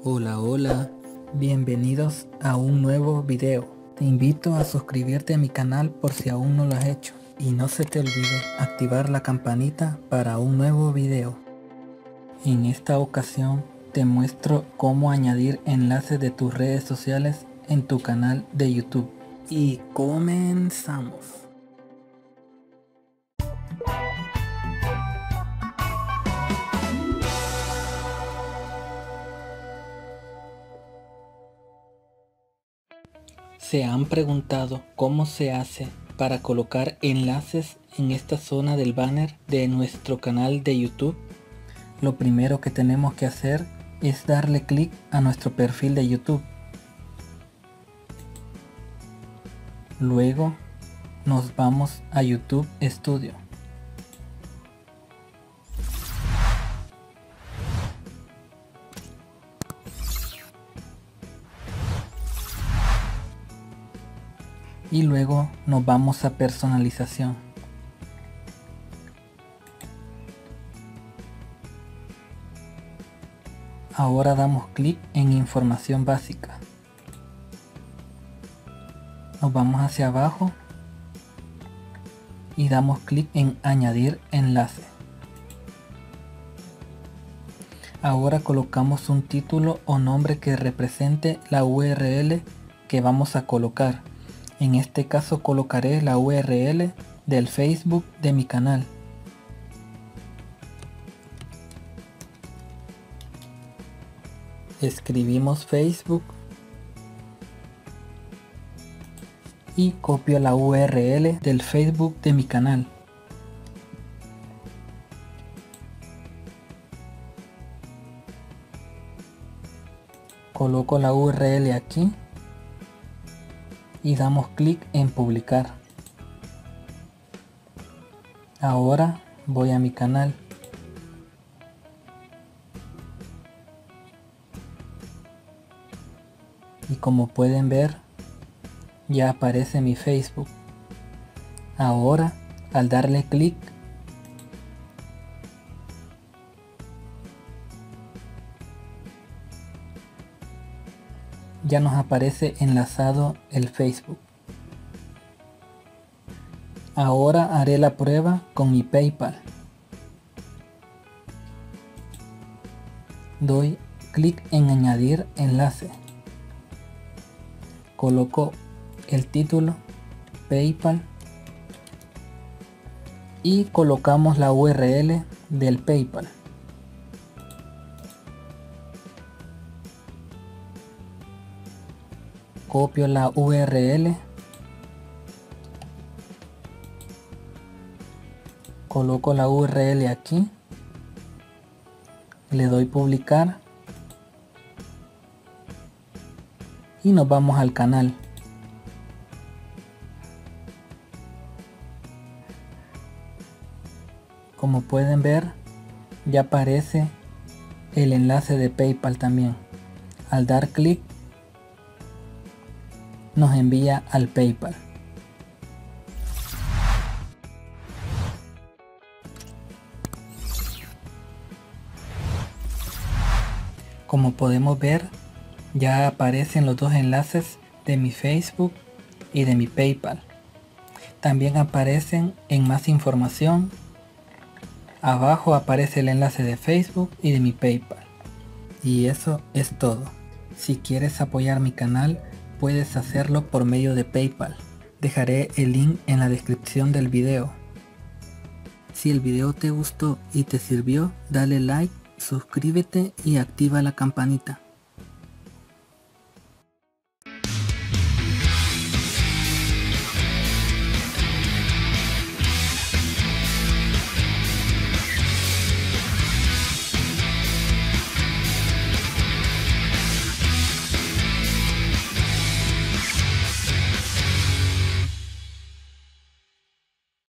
Hola, bienvenidos a un nuevo video. Te invito a suscribirte a mi canal por si aún no lo has hecho. Y no se te olvide activar la campanita para un nuevo video. En esta ocasión te muestro cómo añadir enlaces de tus redes sociales en tu canal de YouTube. Y comenzamos. ¿Se han preguntado cómo se hace para colocar enlaces en esta zona del banner de nuestro canal de YouTube? Lo primero que tenemos que hacer es darle clic a nuestro perfil de YouTube. Luego nos vamos a YouTube Studio. Y luego nos vamos a personalización. Ahora damos clic en información básica. Nos vamos hacia abajo y damos clic en añadir enlace. Ahora colocamos un título o nombre que represente la URL que vamos a colocar. En este caso colocaré la URL del Facebook de mi canal. Escribimos Facebook y copio la URL del Facebook de mi canal. Coloco la URL aquí y damos clic en publicar. Ahora voy a mi canal. Y como pueden ver, ya aparece mi Facebook. Ahora, al darle clic, ya nos aparece enlazado el Facebook. Ahora haré la prueba con mi PayPal. Doy clic en añadir enlace. Coloco el título, PayPal, y colocamos la URL del PayPal. Copio la URL, coloco la URL aquí, le doy publicar y nos vamos al canal. Como pueden ver, ya aparece el enlace de PayPal también. Al dar clic nos envía al PayPal. Como podemos ver, ya aparecen los dos enlaces de mi Facebook y de mi PayPal. También aparecen en más información. Abajo aparece el enlace de Facebook y de mi PayPal. Y eso es todo. Si quieres apoyar mi canal, puedes hacerlo por medio de PayPal. Dejaré el link en la descripción del video. Si el video te gustó y te sirvió, dale like, suscríbete y activa la campanita.